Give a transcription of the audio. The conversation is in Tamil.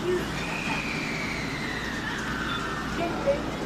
注意ください。現在